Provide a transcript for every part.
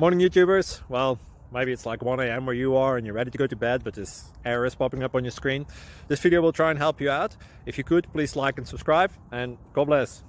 Morning YouTubers. Well, maybe it's like 1 a.m. where you are and you're ready to go to bed, but this error is popping up on your screen. This video will try and help you out. If you could, please like and subscribe, and God bless.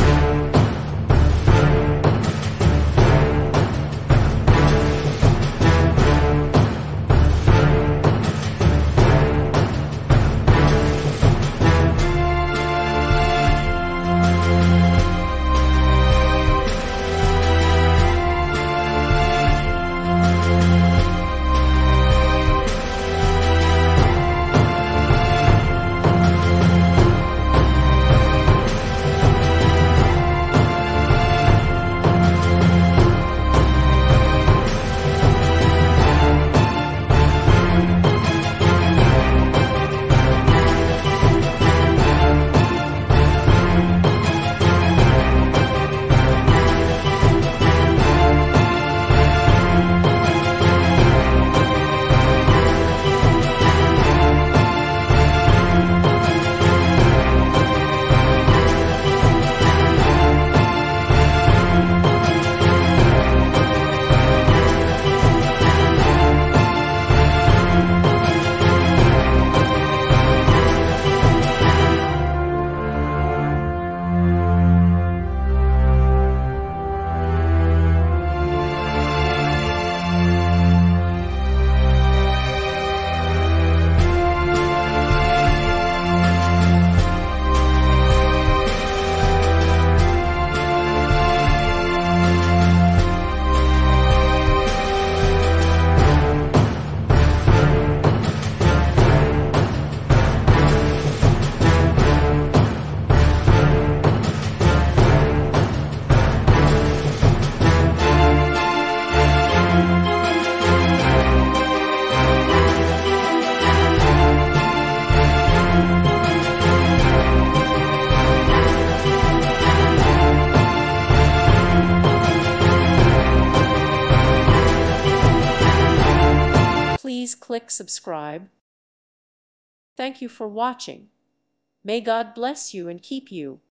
Please click subscribe. Thank you for watching. May God bless you and keep you.